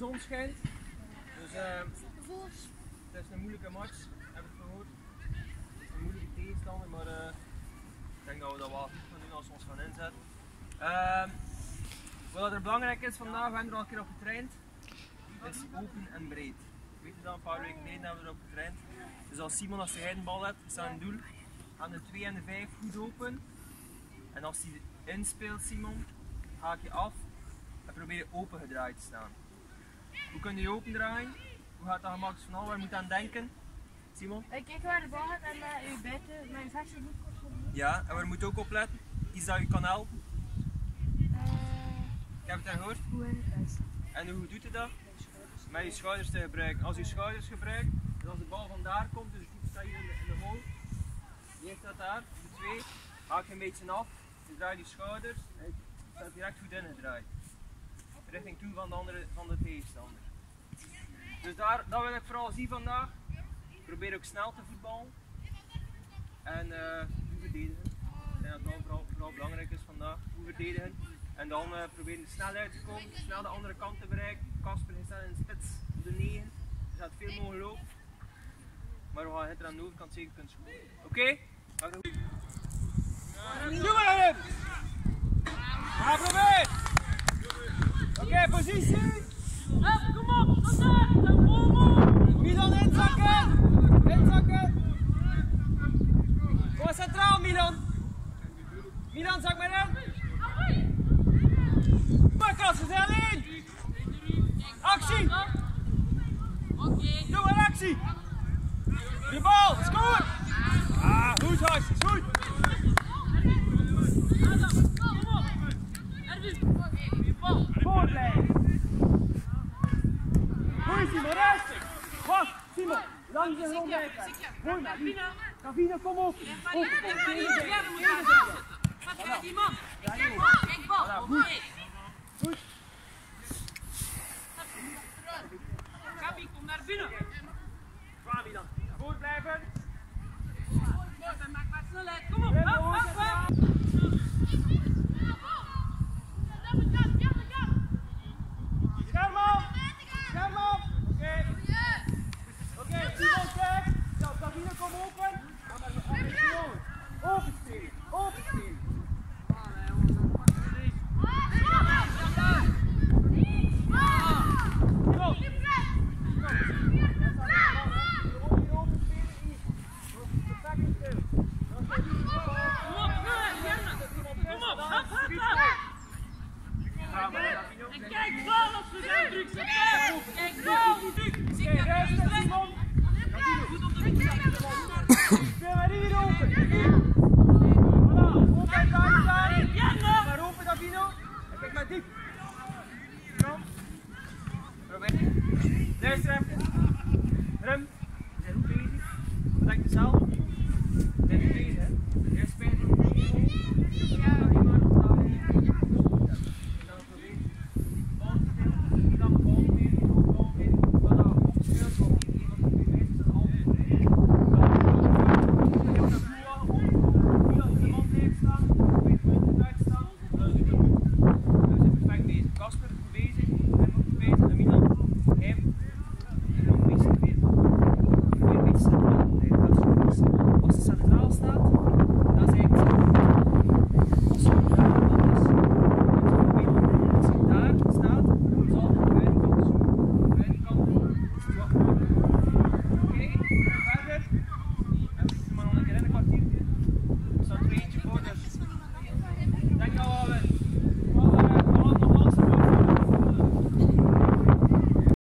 zon schijnt. Dus het is een moeilijke match, heb ik gehoord. Het is een moeilijke tegenstander, maar ik denk dat we dat wel goed gaan doen als we ons gaan inzetten. Wat er belangrijk is vandaag, we hebben er al een keer op getraind, is open en breed. Weet je dat, een paar weken geleden hebben we erop getraind. Dus als Simon als hij een bal hebt, staat een doel, gaan de 2 en de 5 goed open. En als hij inspeelt, Simon, haak je af en probeer je open gedraaid te staan. Hoe kun je je open draaien? Hoe gaat dat gemakkelijk van al? Waar moet je aan denken? Simon? Ik kijk waar de bal gaat en u buiten mijn versie moet komen. Ja, en waar moet je ook op letten? Iets dat je kan helpen? Ik heb het al gehoord. Hoe in het best? En hoe doet je dat? Met je schouders te gebruiken. Als je schouders gebruikt, dus als de bal vandaar komt, dus de voet staat hier in de hol. Je heeft dat daar, de 2, haak je een beetje af, je draait je schouders en je staat direct goed ingedraaid. Richting toe van de tegenstander. Dus dat wil ik vooral zien vandaag. Probeer ook snel te voetballen. En goed verdedigen. Ik denk dat dat vooral belangrijk is vandaag. Goed verdedigen. En dan proberen snel uit te komen, snel de andere kant te bereiken. Kasper staat in de spits op de 9. Er gaat veel mogen lopen. Maar we gaan het er aan de overkant zeker kunnen scoren. Oké? Doe maar hem! Ga probeer! Oké, positie! Kom op, tot daar! Milan inzakken! Inzakken! Kom centraal, Milan! Milan, zak maar in! Marcus, we zijn alleen! Actie! Doe maar actie! De bal, is goed! Ah, goed Hans, is goed! Voortblijven! Goeie Simon, rustig! Wacht, Simon, langs de grond blijven! Mooi maar, Kavina, kom op! Op, goed! Gabi, kom naar binnen! Fabi dan, voortblijven! Maak maar snelheid, kom op! Hop! Scherm op! Scherm op! Oké, Simon kijk! Ja, Kavina, kom open! Open spelen! Open spelen! Kijk bal als we zijn druk zetten! Kijk bal! Speel maar hier open! Voilà, open daar staan! Maar open Davino! En kijk maar diep! Kom! Probeer! Luister even! Rem! We zijn goed bezig. Bedankt jezelf.